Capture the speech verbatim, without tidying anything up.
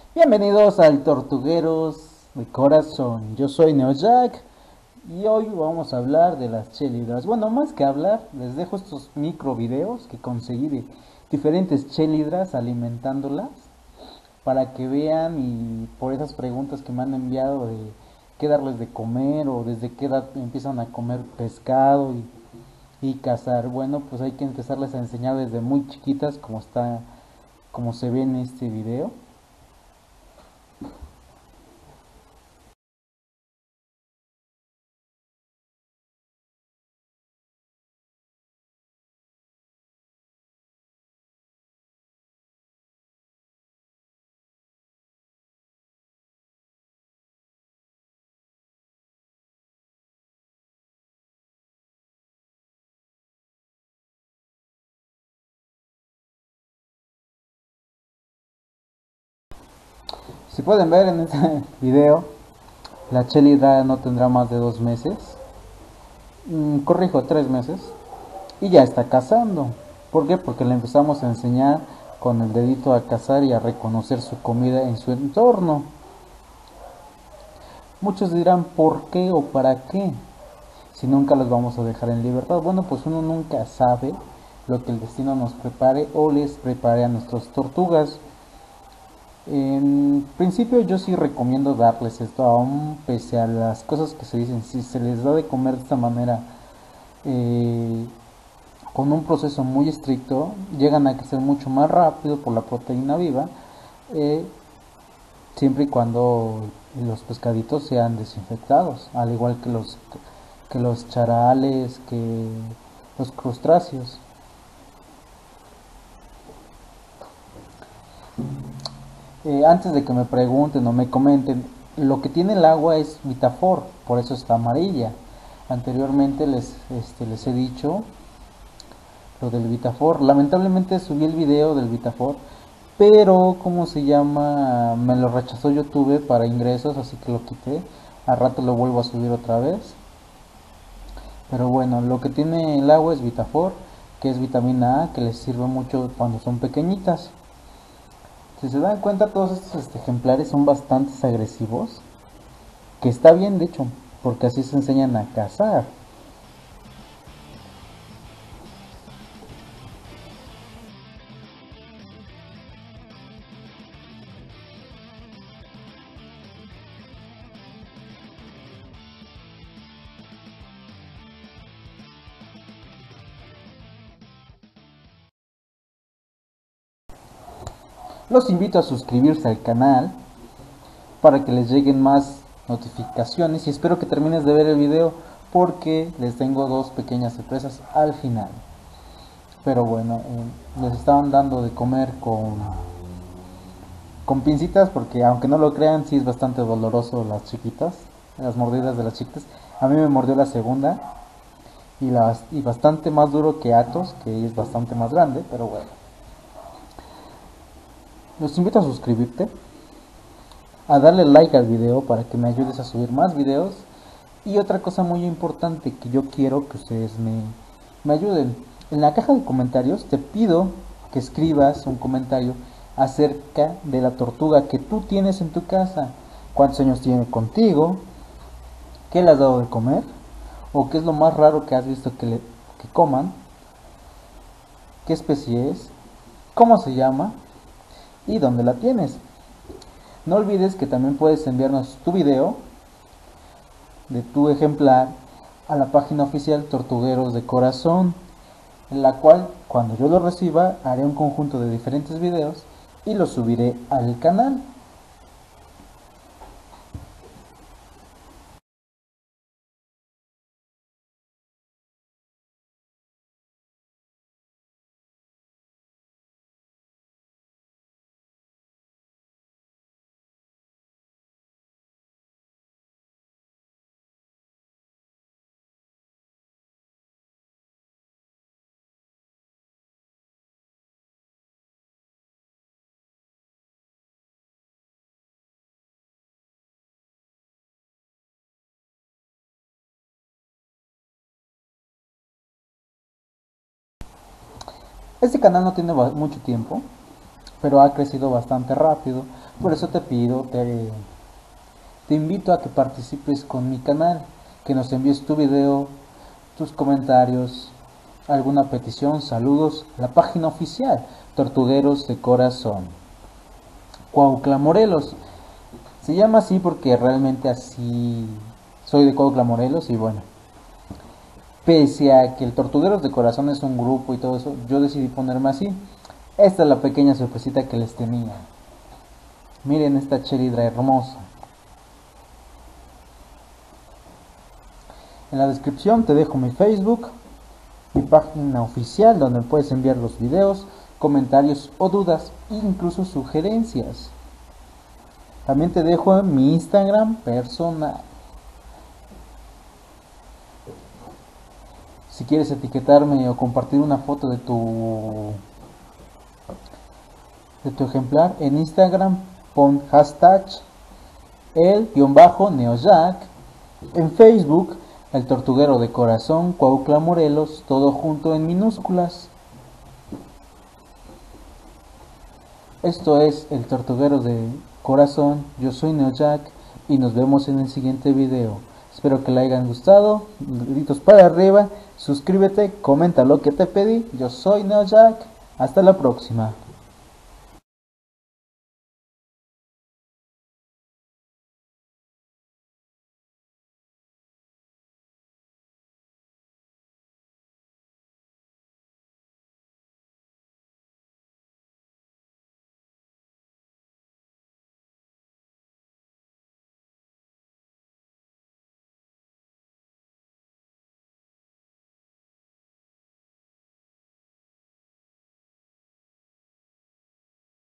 Bienvenidos al Tortugueros de Corazón. Yo soy NeoJack y hoy vamos a hablar de las cheerleaders. Bueno, más que hablar, les dejo estos micro videos que conseguí de diferentes cheerleaders alimentándolas para que vean y por esas preguntas que me han enviado de qué darles de comer o desde qué edad empiezan a comer pescado y, y cazar. Bueno, pues hay que empezarles a enseñar desde muy chiquitas como está, como se ve en este video. Si pueden ver en este video, la chelida no tendrá más de dos meses, mm, corrijo, tres meses, y ya está cazando. ¿Por qué? Porque le empezamos a enseñar con el dedito a cazar y a reconocer su comida en su entorno. Muchos dirán ¿por qué o para qué? Si nunca los vamos a dejar en libertad. Bueno, pues uno nunca sabe lo que el destino nos prepare o les prepare a nuestras tortugas. En principio yo sí recomiendo darles esto, aún pese a las cosas que se dicen, si se les da de comer de esta manera, eh, con un proceso muy estricto, llegan a crecer mucho más rápido por la proteína viva, eh, siempre y cuando los pescaditos sean desinfectados, al igual que los, que los charales, que los crustáceos. Eh, antes de que me pregunten o me comenten, lo que tiene el agua es Vitafor, por eso está amarilla. Anteriormente les, este, les he dicho lo del Vitafor. Lamentablemente subí el video del Vitafor, pero ¿cómo se llama? Me lo rechazó YouTube para ingresos, así que lo quité. Al rato lo vuelvo a subir otra vez. Pero bueno, lo que tiene el agua es Vitafor, que es vitamina A, que les sirve mucho cuando son pequeñitas. Si se dan cuenta, todos estos este, ejemplares son bastante agresivos, que está bien de hecho, porque así se enseñan a cazar. Los invito a suscribirse al canal para que les lleguen más notificaciones y espero que termines de ver el video porque les tengo dos pequeñas sorpresas al final. Pero bueno, eh, les estaban dando de comer con, con pincitas porque aunque no lo crean, sí es bastante doloroso las chiquitas, las mordidas de las chiquitas. A mí me mordió la segunda y, la, y bastante más duro que Atos, que es bastante más grande, pero bueno. Los invito a suscribirte, a darle like al video para que me ayudes a subir más videos. Y otra cosa muy importante que yo quiero que ustedes me, me ayuden. En la caja de comentarios te pido que escribas un comentario acerca de la tortuga que tú tienes en tu casa. ¿Cuántos años tiene contigo? ¿Qué le has dado de comer? ¿O qué es lo más raro que has visto que, le, que coman? ¿Qué especie es? ¿Cómo se llama? ¿Y dónde la tienes? No olvides que también puedes enviarnos tu video de tu ejemplar a la página oficial Tortugueros de Corazón, en la cual cuando yo lo reciba haré un conjunto de diferentes videos y los subiré al canal. Este canal no tiene mucho tiempo, pero ha crecido bastante rápido Por eso te pido, te, te invito a que participes con mi canal, que nos envíes tu video, tus comentarios, alguna petición, saludos, la página oficial, Tortugueros de Corazón, Cuautla, Morelos. Se llama así porque realmente así soy de Cuautla, Morelos, y bueno, pese a que el Tortugueros de Corazón es un grupo y todo eso, yo decidí ponerme así. Esta es la pequeña sorpresita que les tenía. Miren esta chelidra hermosa. En la descripción te dejo mi Facebook, mi página oficial donde puedes enviar los videos, comentarios o dudas, incluso sugerencias. También te dejo mi Instagram personal. Si quieres etiquetarme o compartir una foto de tu de tu ejemplar en Instagram, pon hashtag el-neojack. En Facebook, el Tortuguero de Corazón, Cuautla, Morelos, todo junto en minúsculas. Esto es el Tortuguero de Corazón, yo soy Neojack y nos vemos en el siguiente video. Espero que le hayan gustado, deditos para arriba, suscríbete, comenta lo que te pedí, yo soy Neojack, hasta la próxima.